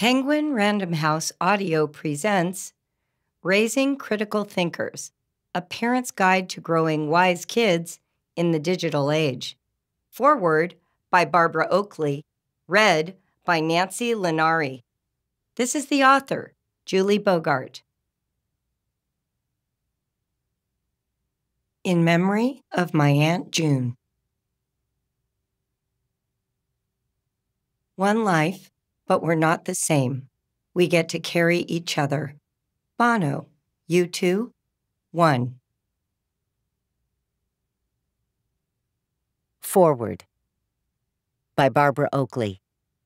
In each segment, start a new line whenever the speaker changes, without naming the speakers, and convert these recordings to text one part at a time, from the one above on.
Penguin Random House Audio presents Raising Critical Thinkers, a parent's guide to growing wise kids in the digital age. Foreword by Barbara Oakley, read by Nancy Linari. This is the author, Julie Bogart. In memory of my Aunt June. One life, but we're not the same. We get to carry each other. Bono, U2, 1.
Foreword by Barbara Oakley.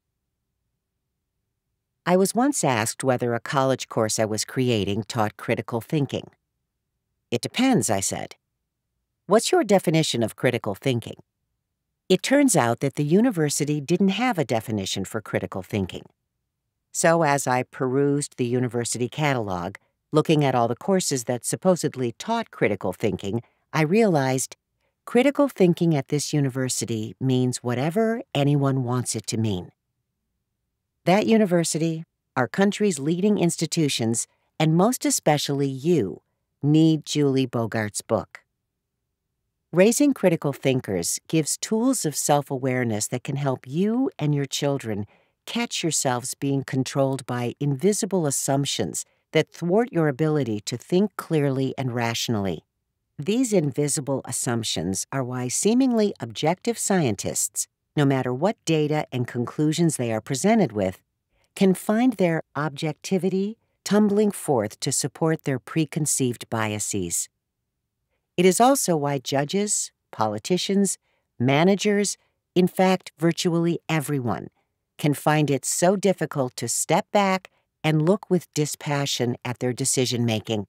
I was once asked whether a college course I was creating taught critical thinking. It depends, I said. What's your definition of critical thinking? It turns out that the university didn't have a definition for critical thinking. So as I perused the university catalog, looking at all the courses that supposedly taught critical thinking, I realized critical thinking at this university means whatever anyone wants it to mean. That university, our country's leading institutions, and most especially you, need Julie Bogart's book. Raising Critical Thinkers gives tools of self-awareness that can help you and your children catch yourselves being controlled by invisible assumptions that thwart your ability to think clearly and rationally. These invisible assumptions are why seemingly objective scientists, no matter what data and conclusions they are presented with, can find their objectivity tumbling forth to support their preconceived biases. It is also why judges, politicians, managers, in fact, virtually everyone, can find it so difficult to step back and look with dispassion at their decision-making.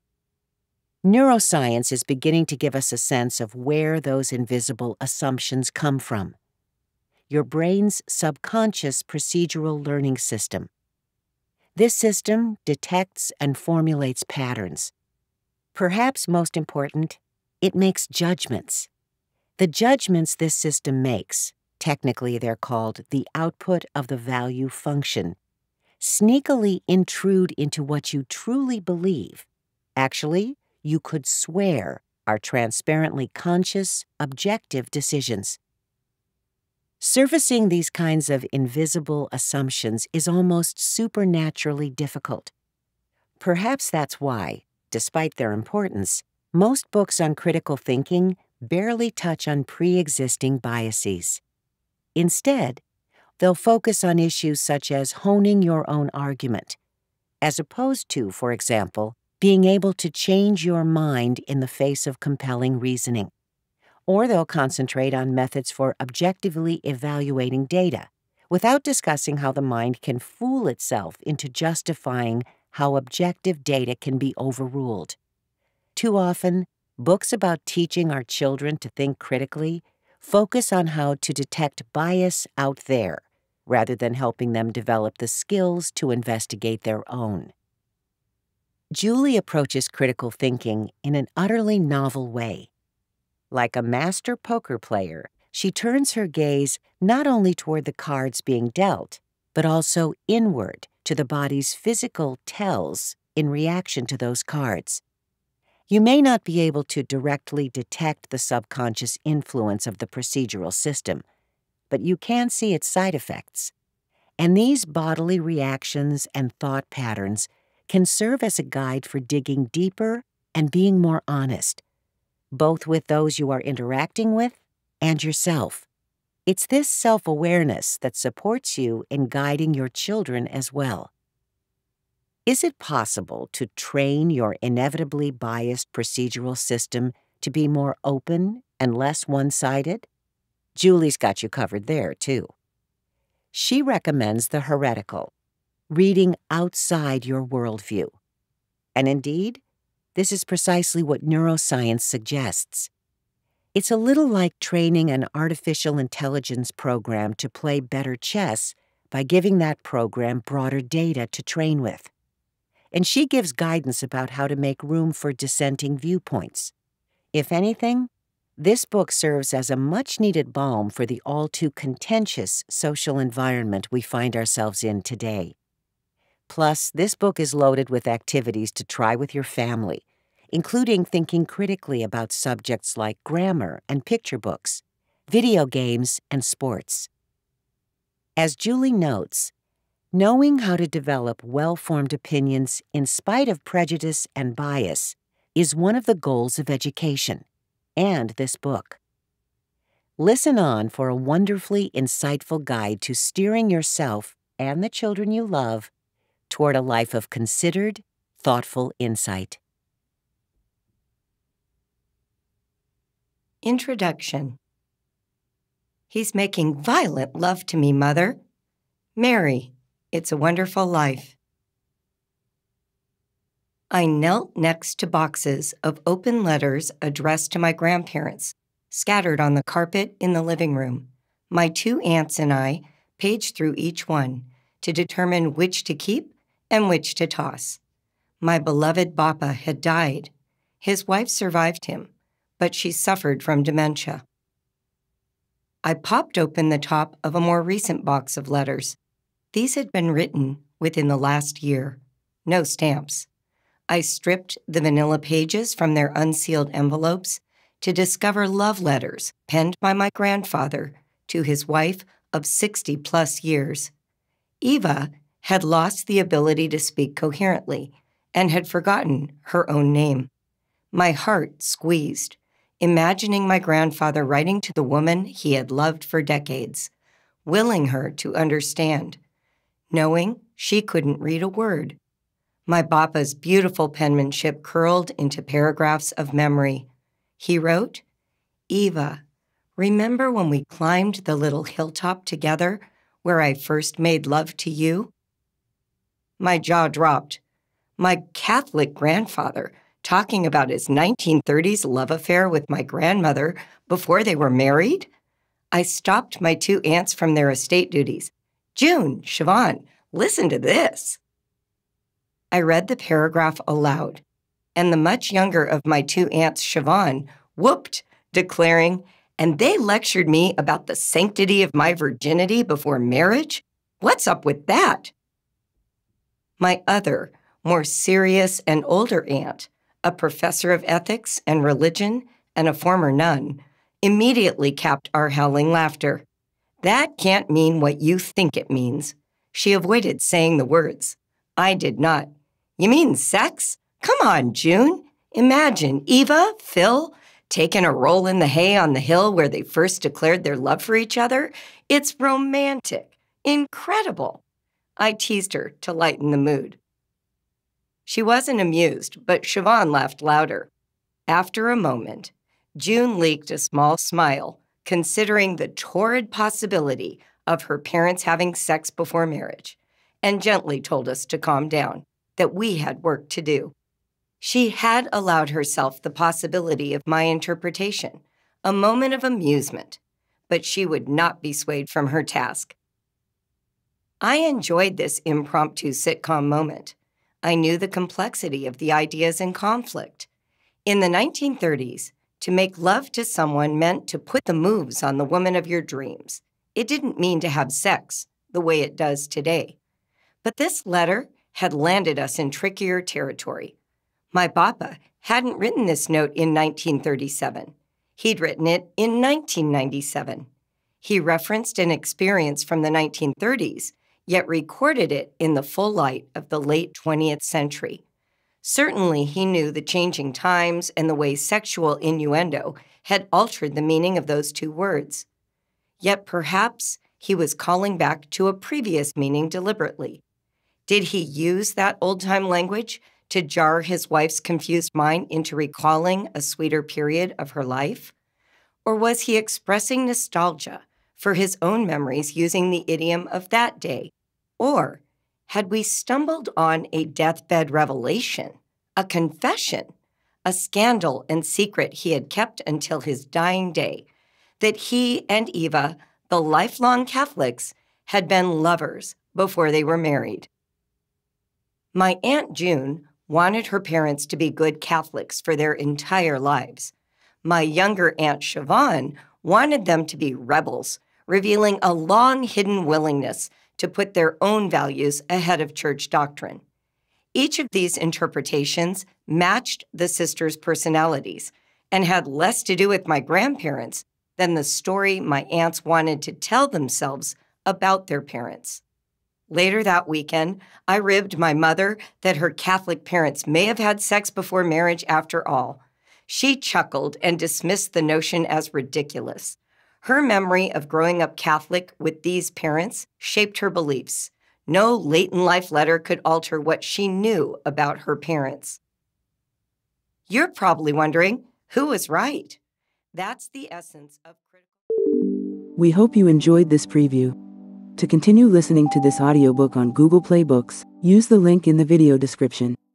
Neuroscience is beginning to give us a sense of where those invisible assumptions come from. Your brain's subconscious procedural learning system. This system detects and formulates patterns. Perhaps most important, it makes judgments. The judgments this system makes, technically they're called the output of the value function, sneakily intrude into what you truly believe. Actually, you could swear are transparently conscious, objective decisions. Surfacing these kinds of invisible assumptions is almost supernaturally difficult. Perhaps that's why, despite their importance, most books on critical thinking barely touch on pre-existing biases. Instead, they'll focus on issues such as honing your own argument, as opposed to, for example, being able to change your mind in the face of compelling reasoning. Or they'll concentrate on methods for objectively evaluating data, without discussing how the mind can fool itself into justifying how objective data can be overruled. Too often, books about teaching our children to think critically focus on how to detect bias out there, rather than helping them develop the skills to investigate their own. Julie approaches critical thinking in an utterly novel way. Like a master poker player, she turns her gaze not only toward the cards being dealt, but also inward to the body's physical tells in reaction to those cards. You may not be able to directly detect the subconscious influence of the procedural system, but you can see its side effects. And these bodily reactions and thought patterns can serve as a guide for digging deeper and being more honest, both with those you are interacting with and yourself. It's this self-awareness that supports you in guiding your children as well. Is it possible to train your inevitably biased procedural system to be more open and less one-sided? Julie's got you covered there, too. She recommends the heretical, reading outside your worldview. And indeed, this is precisely what neuroscience suggests. It's a little like training an artificial intelligence program to play better chess by giving that program broader data to train with. And she gives guidance about how to make room for dissenting viewpoints. If anything, this book serves as a much-needed balm for the all-too contentious social environment we find ourselves in today. Plus, this book is loaded with activities to try with your family, including thinking critically about subjects like grammar and picture books, video games, and sports. As Julie notes, knowing how to develop well-formed opinions in spite of prejudice and bias is one of the goals of education, and this book. Listen on for a wonderfully insightful guide to steering yourself and the children you love toward a life of considered, thoughtful insight.
Introduction. He's making violent love to me, Mother. Mary, It's a Wonderful Life. I knelt next to boxes of open letters addressed to my grandparents, scattered on the carpet in the living room. My two aunts and I paged through each one to determine which to keep and which to toss. My beloved Papa had died. His wife survived him, but she suffered from dementia. I popped open the top of a more recent box of letters. These had been written within the last year. No stamps. I stripped the vanilla pages from their unsealed envelopes to discover love letters penned by my grandfather to his wife of 60-plus years. Eva had lost the ability to speak coherently and had forgotten her own name. My heart squeezed, imagining my grandfather writing to the woman he had loved for decades, willing her to understand, knowing she couldn't read a word. My Papa's beautiful penmanship curled into paragraphs of memory. He wrote, "Eva, remember when we climbed the little hilltop together where I first made love to you?" My jaw dropped. My Catholic grandfather talking about his 1930s love affair with my grandmother before they were married? I stopped my two aunts from their estate duties. "June, Siobhan, listen to this." I read the paragraph aloud, and the much younger of my two aunts, Siobhan, whooped, declaring, "And they lectured me about the sanctity of my virginity before marriage? What's up with that?" My other, more serious and older aunt, a professor of ethics and religion and a former nun, immediately capped our howling laughter. "That can't mean what you think it means." She avoided saying the words. I did not. "You mean sex? Come on, June. Imagine Eva, Phil, taking a roll in the hay on the hill where they first declared their love for each other. It's romantic, incredible." I teased her to lighten the mood. She wasn't amused, but Siobhan laughed louder. After a moment, June leaked a small smile, considering the torrid possibility of her parents having sex before marriage, and gently told us to calm down, that we had work to do. She had allowed herself the possibility of my interpretation, a moment of amusement, but she would not be swayed from her task. I enjoyed this impromptu sitcom moment. I knew the complexity of the ideas in conflict. In the 1930s, to make love to someone meant to put the moves on the woman of your dreams. It didn't mean to have sex the way it does today. But this letter had landed us in trickier territory. My Papa hadn't written this note in 1937. He'd written it in 1997. He referenced an experience from the 1930s, yet recorded it in the full light of the late 20th century. Certainly, he knew the changing times and the way sexual innuendo had altered the meaning of those two words. Yet perhaps he was calling back to a previous meaning deliberately. Did he use that old-time language to jar his wife's confused mind into recalling a sweeter period of her life? Or was he expressing nostalgia for his own memories using the idiom of that day? Or had we stumbled on a deathbed revelation, a confession, a scandal and secret he had kept until his dying day, that he and Eva, the lifelong Catholics, had been lovers before they were married? My Aunt June wanted her parents to be good Catholics for their entire lives. My younger Aunt Siobhan wanted them to be rebels, revealing a long-hidden willingness to put their own values ahead of church doctrine. Each of these interpretations matched the sisters' personalities and had less to do with my grandparents than the story my aunts wanted to tell themselves about their parents. Later that weekend, I ribbed my mother that her Catholic parents may have had sex before marriage after all. She chuckled and dismissed the notion as ridiculous. Her memory of growing up Catholic with these parents shaped her beliefs. No late-in-life letter could alter what she knew about her parents. You're probably wondering, who was right? That's the essence of critical.
We hope you enjoyed this preview. To continue listening to this audiobook on Google Play Books, use the link in the video description.